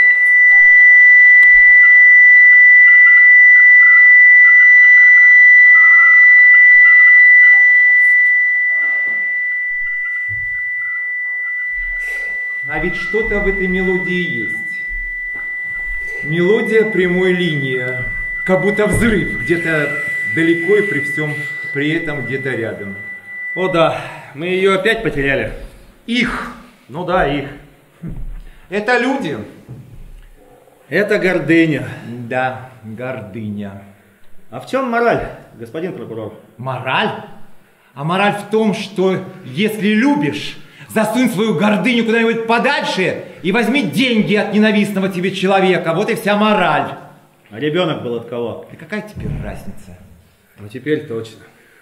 А ведь что-то в этой мелодии есть. Мелодия прямой линии. Как будто взрыв где-то далеко и при этом где-то рядом. О да, мы ее опять потеряли. Их. Ну да, их. Это люди. Это гордыня. Да, гордыня. А в чем мораль, господин прокурор? Мораль? А мораль в том, что если любишь, засунь свою гордыню куда-нибудь подальше и возьми деньги от ненавистного тебе человека. Вот и вся мораль. А ребенок был от кого? Да какая теперь разница? Ну теперь точно.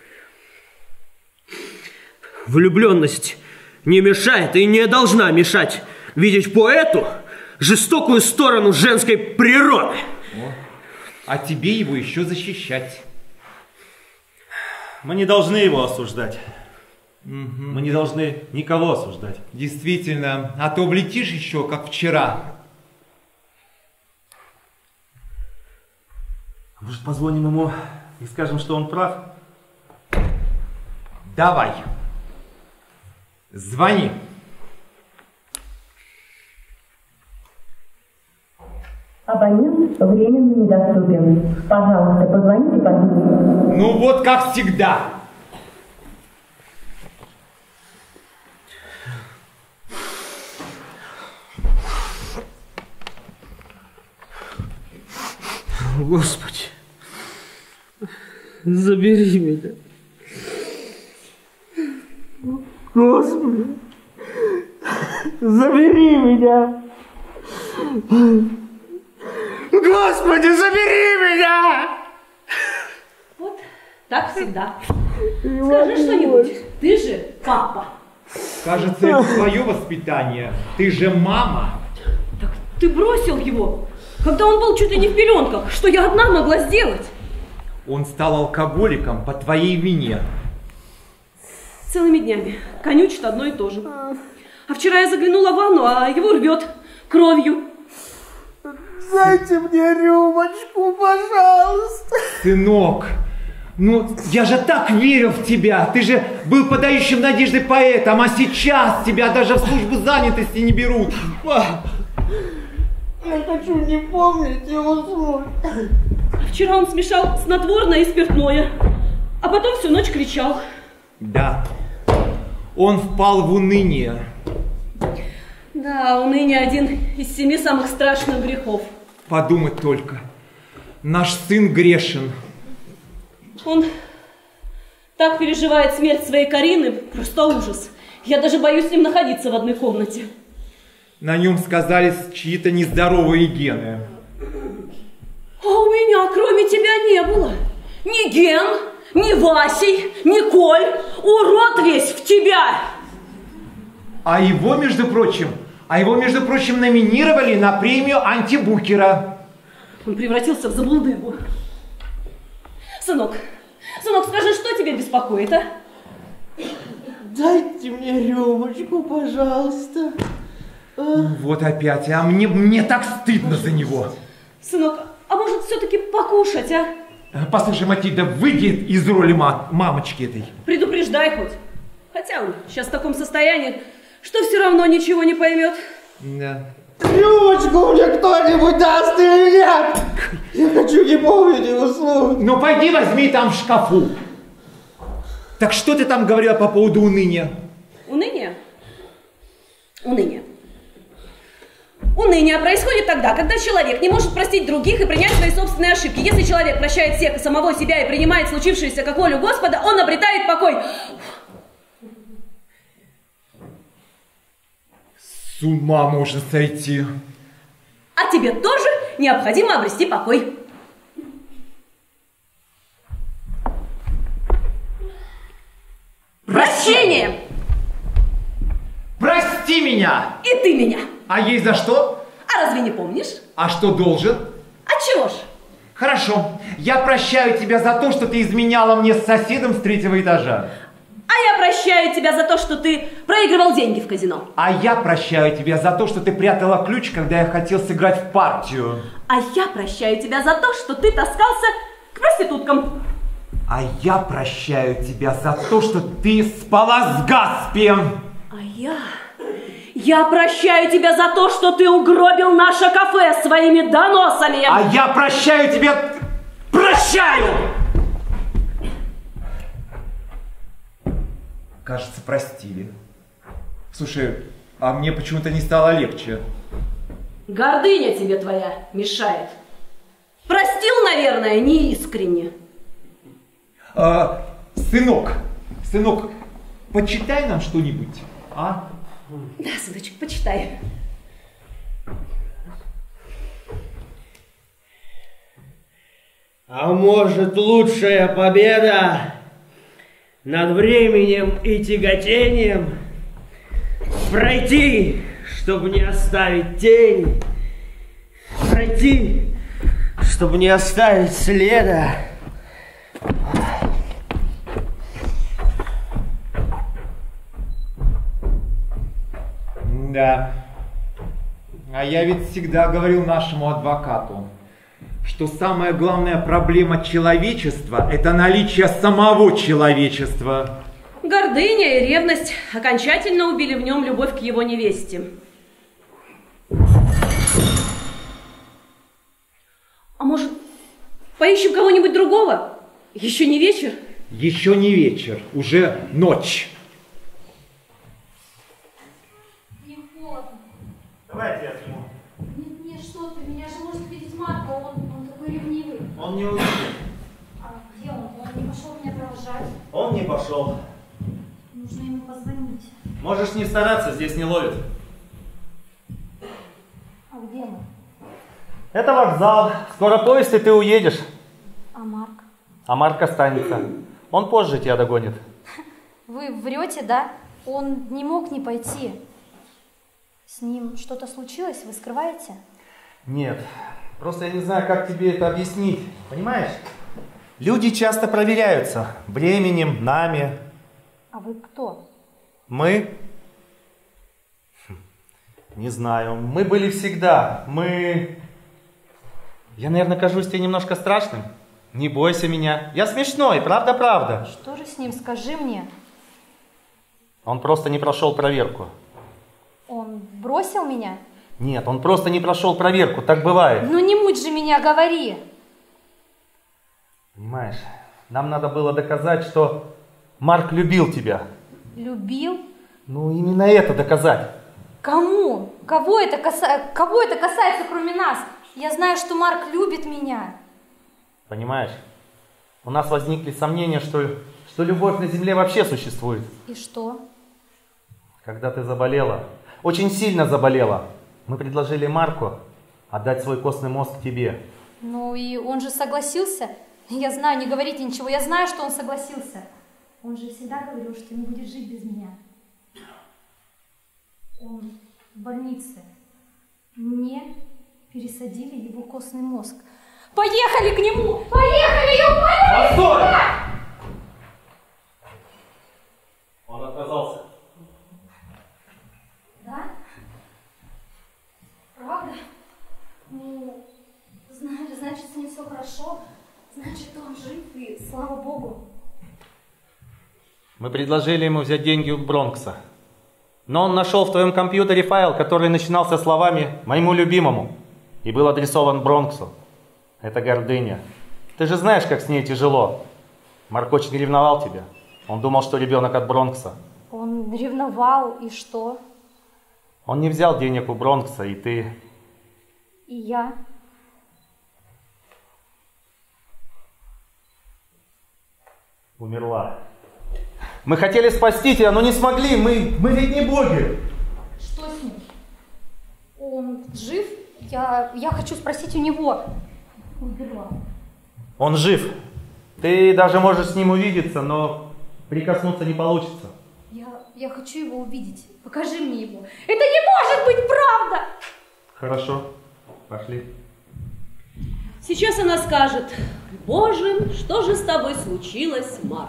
Влюбленность не мешает и не должна мешать видеть поэту жестокую сторону женской природы. А тебе его еще защищать. Мы не должны его осуждать. Мы не должны никого осуждать. Действительно, а то влетишь еще, как вчера. Может, позвоним ему и скажем, что он прав? Давай. Звони. Абонент временно недоступен. Пожалуйста, позвоните позднее. Ну вот как всегда. Господи, забери меня. Господи, забери меня. Господи, забери меня. Вот так всегда. Скажи что-нибудь. Ты же папа. Кажется, это твое воспитание. Ты же мама. Так ты бросил его, когда он был чуть ли не в пеленках. Что я одна могла сделать? Он стал алкоголиком по твоей вине. Целыми днями конючит одно и то же. А вчера я заглянула в ванну, а его рвет кровью. Дайте мне рюмочку, пожалуйста. Сынок, ну я же так верил в тебя. Ты же был подающим надежды поэтом, а сейчас тебя даже в службу занятости не берут. Я хочу не помнить и уснуть. Вчера он смешал снотворное и спиртное, а потом всю ночь кричал. Да, он впал в уныние. Да, уныние один из 7 самых страшных грехов. Подумать только, наш сын грешен. Он так переживает смерть своей Карины, просто ужас. Я даже боюсь с ним находиться в одной комнате. На нем сказались чьи-то нездоровые гены. А у меня кроме тебя не было. Ни Ген, ни Васей, ни Коль. Урод весь в тебя. А его, между прочим, номинировали на премию Антибукера. Он превратился в заблудыгу. Сынок, Сынок, скажи, что тебя беспокоит, а? Дайте мне рюмочку, пожалуйста. Вот опять, а мне так стыдно за него. Сынок, а может все-таки покушать, а? Послушай, Матильда, выйди из роли мамочки этой. Предупреждай хоть. Хотя он сейчас в таком состоянии, что все равно ничего не поймет. Да. Рюмочку мне кто-нибудь даст или нет? Я хочу не помнить его слов. Ну пойди возьми там в шкафу. Так что ты там говорила по поводу уныния? Уныние? Уныние. Уныние происходит тогда, когда человек не может простить других и принять свои собственные ошибки. Если человек прощает всех и самого себя и принимает случившееся как волю Господа, он обретает покой. С ума можно сойти. А тебе тоже необходимо обрести покой. Прощение! Прости меня! И ты меня! А ей за что? А разве не помнишь? А что должен? А чего ж? Хорошо, я прощаю тебя за то, что ты изменяла мне с соседом с 3-го этажа. А я прощаю тебя за то, что ты проигрывал деньги в казино. А я прощаю тебя за то, что ты прятала ключ, когда я хотел сыграть в партию. А я прощаю тебя за то, что ты таскался к проституткам. А я прощаю тебя за то, что ты спала с Гаспием. А я прощаю тебя за то, что ты угробил наше кафе своими доносами. А я прощаю тебя... Прощаю! Кажется, простили. Слушай, а мне почему-то не стало легче. Гордыня тебе твоя мешает. Простил, наверное, неискренне. Сынок, почитай нам что-нибудь, а? Да, сыночек, почитай. А может, лучшая победа над временем и тяготением пройти, чтобы не оставить тень, пройти, чтобы не оставить следа. Да. А я ведь всегда говорил нашему адвокату, что самая главная проблема человечества – это наличие самого человечества. Гордыня и ревность окончательно убили в нем любовь к его невесте. А может, поищем кого-нибудь другого? Еще не вечер? Еще не вечер, уже ночь. Давайте я сниму. Нет, что ты, меня же может видеть Марко, он такой ревнивый. Он не увидит. А где он? Он не пошел меня провожать. Он не пошел. Нужно ему позвонить. Можешь не стараться, здесь не ловит. А где мы? Это вокзал. Скоро поезд, и ты уедешь. А Марк? А Марк останется. Он позже тебя догонит. Вы врете, да? Он не мог не пойти. С ним что-то случилось? Вы скрываете? Нет. Просто я не знаю, как тебе это объяснить. Понимаешь? Люди часто проверяются. Временем, нами. А вы кто? Мы? Не знаю. Мы были всегда. Я, наверное, кажусь тебе немножко страшным. Не бойся меня. Я смешной, правда. Что же с ним? Скажи мне. Он просто не прошел проверку. Он бросил меня? Нет, он просто не прошел проверку. Так бывает. Ну не муть же меня, говори. Понимаешь, нам надо было доказать, что Марк любил тебя. Любил? Ну, именно это доказать. Кому? Кого это касается, кроме нас? Я знаю, что Марк любит меня. Понимаешь, у нас возникли сомнения, что любовь на земле вообще существует. И что? Когда ты заболела, очень сильно заболела, мы предложили Марку отдать свой костный мозг тебе. Ну и он же согласился. Я знаю, не говорите ничего, я знаю, что он согласился. Он же всегда говорил, что не будет жить без меня. Он в больнице. Мне пересадили его костный мозг. Поехали к нему! Поехали, я умоляю! Постой! хорошо. Значит, он жив, и слава богу. Мы предложили ему взять деньги у Бронкса. Но он нашел в твоем компьютере файл, который начинался словами «моему любимому» и был адресован Бронксу. Это гордыня. Ты же знаешь, как с ней тяжело. Марк очень ревновал тебя. Он думал, что ребенок от Бронкса. Он ревновал, и что? Он не взял денег у Бронкса, и ты... И я? Умерла. Мы хотели спасти тебя, но не смогли. Мы ведь не боги. Что с ним? Он жив? Я хочу спросить у него. Умерла. Он жив. Ты даже можешь с ним увидеться, но прикоснуться не получится. Я хочу его увидеть. Покажи мне его. Это не может быть правда! Хорошо. Пошли. Сейчас она скажет: Боже, что же с тобой случилось, Марк?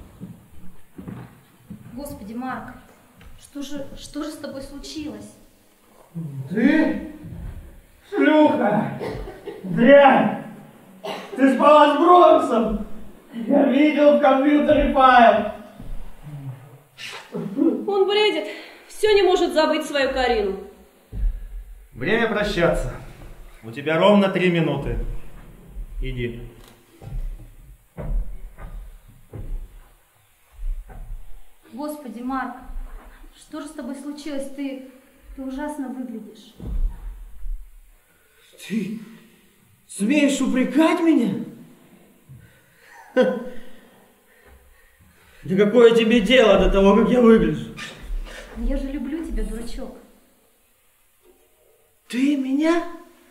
Господи, Марк, что же с тобой случилось? Ты? Шлюха! Дрянь! Ты спала с Бронксом! Я видел в компьютере файл! Он бредит. Все не может забыть свою Карину. Время прощаться. У тебя ровно 3 минуты. Иди. Господи, Марк, что же с тобой случилось? Ты ужасно выглядишь. Ты смеешь упрекать меня? Да какое тебе дело до того, как я выгляжу? Я же люблю тебя, дурачок. Ты меня?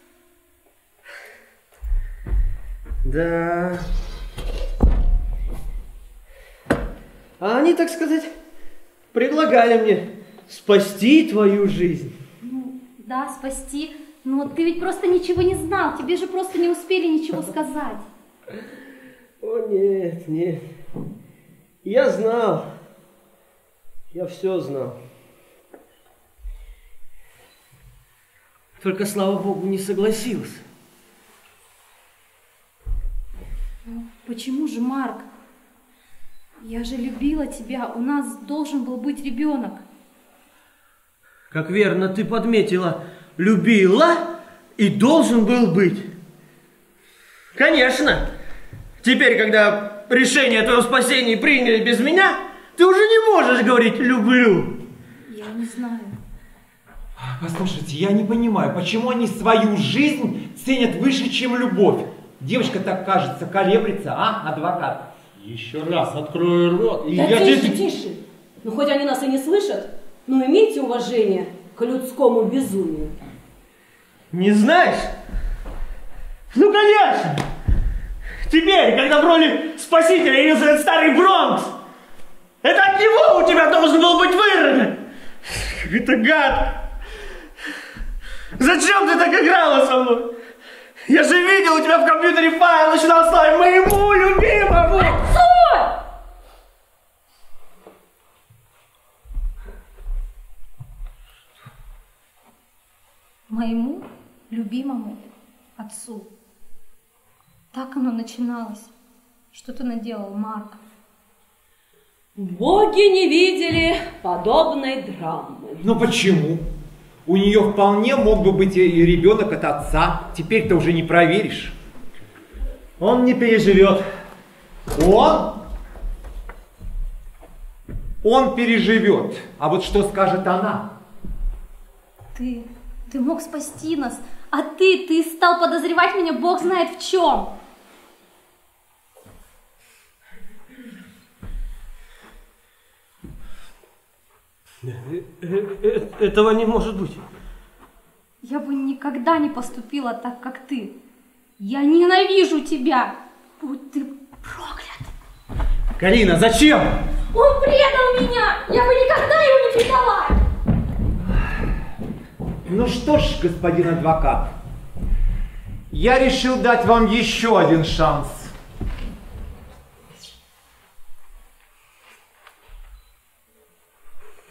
Да. А они, так сказать, предлагали мне спасти твою жизнь. Ну, да, спасти. Но ты ведь просто ничего не знал. Тебе же просто не успели ничего сказать. О, нет, нет. Я знал. Я все знал. Только, слава богу, не согласился. Ну, почему же, Марк? Я же любила тебя. У нас должен был быть ребенок. Как верно ты подметила, любила и должен был быть. Конечно. Теперь, когда решение о твоем спасении приняли без меня, ты уже не можешь говорить «люблю». Я не знаю. Послушайте, я не понимаю, почему они свою жизнь ценят выше, чем любовь? Девочка так, кажется, колеблется, а, адвокат? Еще раз открою рот, и Да я тише, тебе... тише. Ну, хоть они нас и не слышат, но имейте уважение к людскому безумию. Не знаешь? Ну, конечно! Теперь, когда в роли спасителя явился этот старый Бронкс, это от него у тебя должен был быть вырван! Это гад! Зачем ты так играла со мной? Я же видел у тебя в компьютере файл, начинал ставить моему любимому! Отцу! Моему любимому отцу. Так оно начиналось. Что ты наделал, Марк? Боги не видели подобной драмы. Ну почему? У нее вполне мог бы быть и ребенок от отца. Теперь-то уже не проверишь. Он не переживет. Он переживет. А вот что скажет она? Ты мог спасти нас, а ты стал подозревать меня, Бог знает в чем. Этого не может быть. Я бы никогда не поступила так, как ты. Я ненавижу тебя. Будь ты проклят. Карина, зачем? Он предал меня. Я бы никогда его не предала. Ну что ж, господин адвокат, я решил дать вам еще один шанс.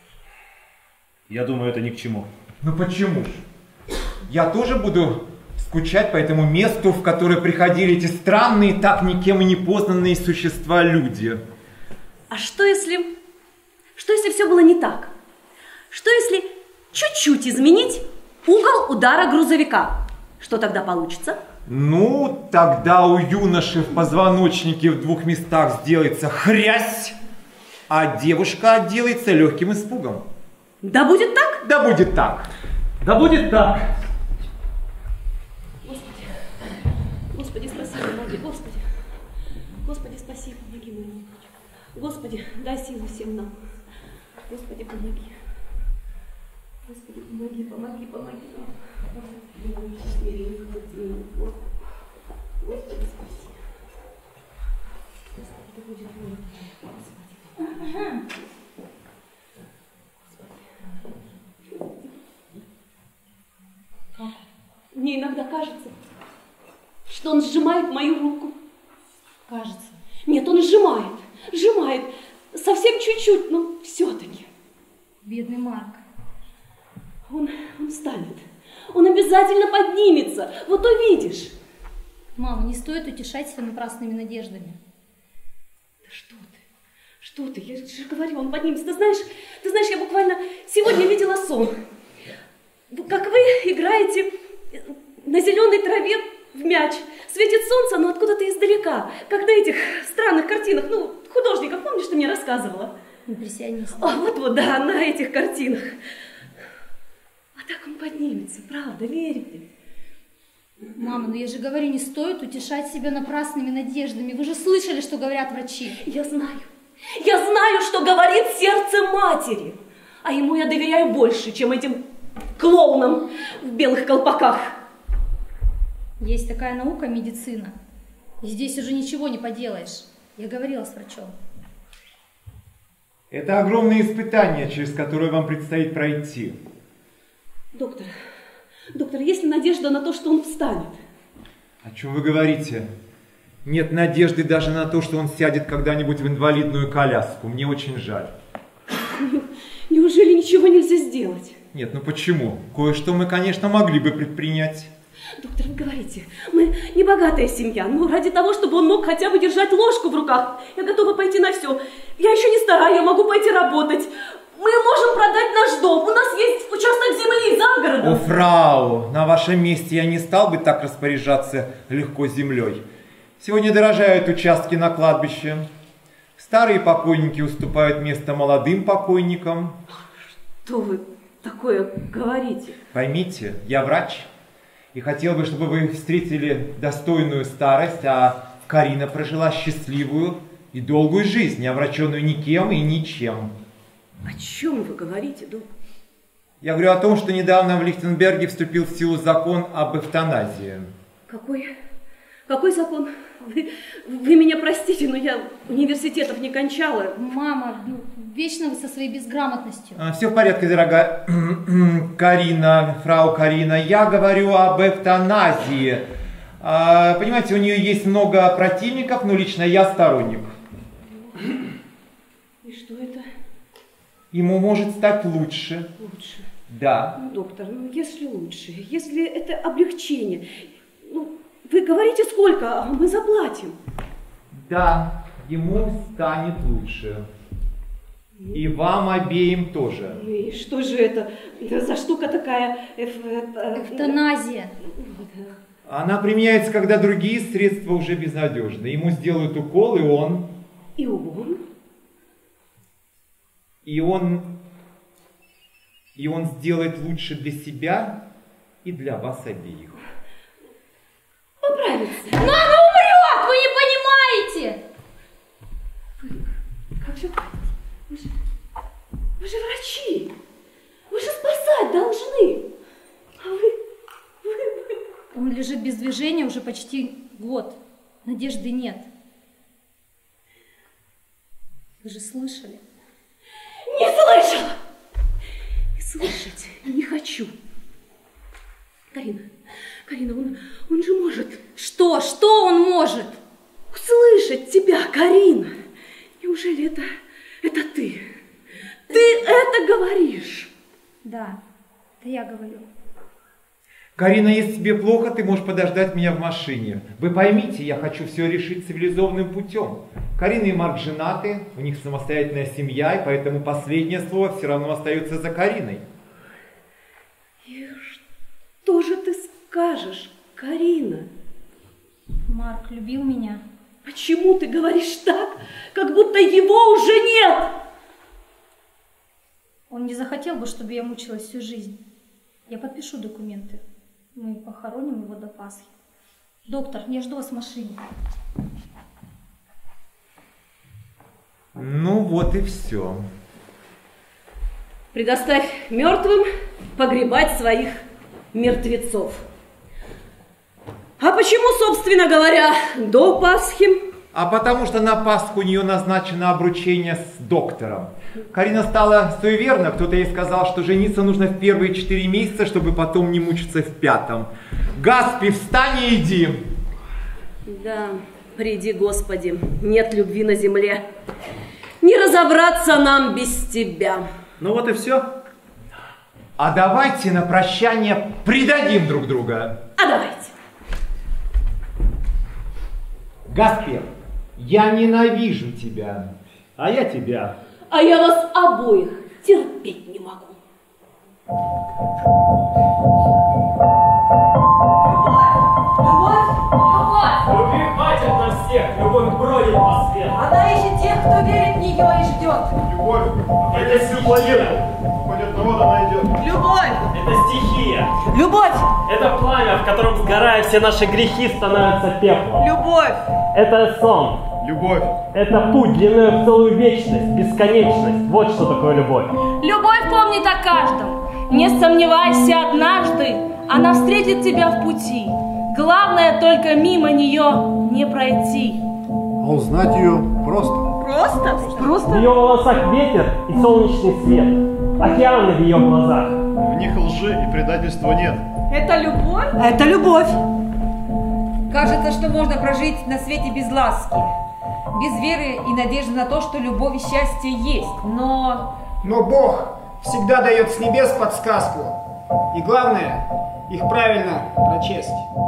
Я думаю, это ни к чему. Ну почему ж? Я тоже буду скучать по этому месту, в которое приходили эти странные, так никем и не познанные существа люди. А что если все было не так? Что если чуть-чуть изменить угол удара грузовика? Что тогда получится? Ну, тогда у юноши в позвоночнике в 2 местах сделается хрясь, а девушка отделается легким испугом. Да будет так? Да будет так. Да будет так. Господи, спаси, помоги, Господи. Господи, спаси, помоги моему. Господи, дай силу всем нам. Господи, помоги. Господи, помоги, помоги, помоги нам. Господи, спаси. Господи, да будет воля. Господи. Мне иногда кажется, что он сжимает мою руку. Кажется. Нет, он сжимает. Совсем чуть-чуть, но все-таки. Бедный Марк. Он встанет. Он обязательно поднимется. Вот увидишь. Мама, не стоит утешать себя напрасными надеждами. Да что ты? Я же говорю, он поднимется. Ты знаешь, я буквально сегодня видела сон. Как вы играете на зеленой траве в мяч. Светит солнце, но откуда-то издалека. Как на этих странных картинах, художников, помнишь, ты мне рассказывала? Импрессионист. Вот, да, на этих картинах. А так он поднимется, правда, верь мне. Мама, ну я же говорю, не стоит утешать себя напрасными надеждами. Вы же слышали, что говорят врачи. Я знаю, что говорит сердце матери. А ему я доверяю больше, чем этим клоунам в белых колпаках. Есть такая наука, медицина. И здесь уже ничего не поделаешь. Я говорила с врачом. Это огромное испытание, через которое вам предстоит пройти. Доктор, есть ли надежда на то, что он встанет? О чем вы говорите? Нет надежды даже на то, что он сядет когда-нибудь в инвалидную коляску. Мне очень жаль. Неужели ничего нельзя сделать? Нет, ну почему? Кое-что мы, конечно, могли бы предпринять. Доктор, вы говорите, мы не богатая семья, но ради того, чтобы он мог хотя бы держать ложку в руках, я готова пойти на все. Я еще не старая, я могу пойти работать. Мы можем продать наш дом, у нас есть участок земли за городом. О, фрау, на вашем месте я не стал бы так распоряжаться легко землей. Сегодня дорожают участки на кладбище. Старые покойники уступают место молодым покойникам. Что вы такое говорите? Поймите, я врач. И хотел бы, чтобы вы встретили достойную старость, а Карина прожила счастливую и долгую жизнь, не омраченную никем и ничем. О чем вы говорите, доктор? Я говорю о том, что недавно в Лихтенберге вступил в силу закон об эвтаназии. Какой закон? Вы меня простите, но я университетов не кончала. Мама, вечно вы со своей безграмотностью. Все в порядке, дорогая Карина, фрау Карина. Я говорю об эвтаназии. Понимаете, у нее есть много противников, но лично я сторонник. И что это? Ему может стать лучше. Лучше? Да. Доктор, если лучше, если это облегчение, вы говорите сколько, а мы заплатим. Да, ему станет лучше. И вам обеим тоже. И что же это за штука такая? Эвтаназия. Она применяется, когда другие средства уже безнадежны. Ему сделают укол, и он... И он сделает лучше для себя и для вас обеих. Поправится. Мама умрет! Вы не понимаете! Как же вы же врачи! Вы же спасать должны! А вы... Он лежит без движения уже почти год. Надежды нет. Вы же слышали? Не слышала! И слышать не хочу. Карина, он же может. Что он может? Услышать тебя, Карина. Неужели это ты? Ты это говоришь? Да, это я говорю. Карина, если тебе плохо, ты можешь подождать меня в машине. Вы поймите, я хочу все решить цивилизованным путем. Карина и Марк женаты, у них самостоятельная семья, и поэтому последнее слово все равно остается за Кариной. И что же ты скажешь, Карина? Марк любил меня. Почему ты говоришь так, как будто его уже нет? Он не захотел бы, чтобы я мучилась всю жизнь. Я подпишу документы. Мы похороним его до Пасхи. Доктор, я жду вас в машине. Ну вот и все. Предоставь мертвым погребать своих мертвецов. А почему, собственно говоря, до Пасхи? А потому что на Пасху у нее назначено обручение с доктором. Карина стала суеверна, кто-то ей сказал, что жениться нужно в первые 4 месяца, чтобы потом не мучиться в 5-м. Гаспи, встань и иди. Да, приди, Господи, нет любви на земле. Не разобраться нам без тебя. Ну вот и все. А давайте на прощание предадим друг друга. А давайте. Гаспер, я ненавижу тебя. А я тебя. А я вас обоих терпеть не могу. Любви хватит на всех, любовь бродит по свету. Она ищет тех, кто верит в нее и ждет. Любовь, это всю планету. Хоть одного она найдет. Любовь! Это стихия. Любовь! Это пламя, в котором сгорают все наши грехи, становятся пеплом. Любовь! Это сон. Любовь. Это путь длиной в целую вечность, бесконечность. Вот что такое любовь. Любовь помнит о каждом. Не сомневайся, однажды она встретит тебя в пути. Главное только мимо нее не пройти. А узнать ее просто. Просто? В ее волосах ветер и солнечный свет. Океаны в ее глазах. В них лжи и предательства нет. Это любовь? Это любовь. Кажется, что можно прожить на свете без ласки, без веры и надежды на то, что любовь и счастье есть, но Бог всегда дает с небес подсказку. И главное, их правильно прочесть.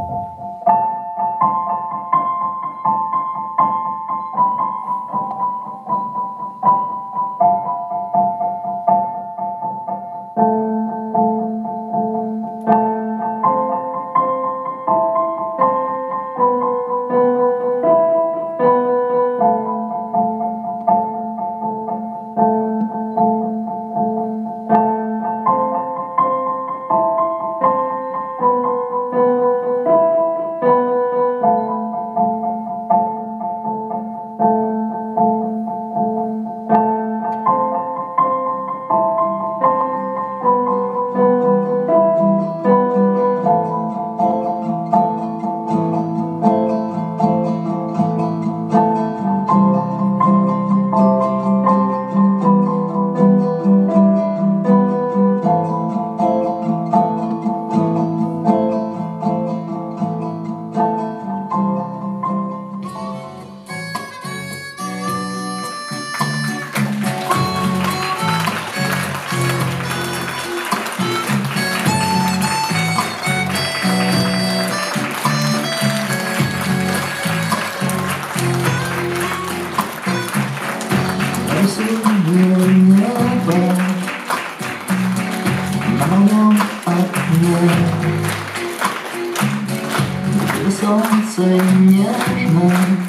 Солнце нежно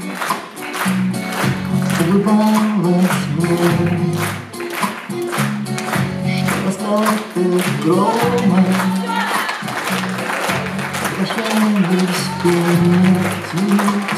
улыбалось мне, что остаток грома прощались смертью.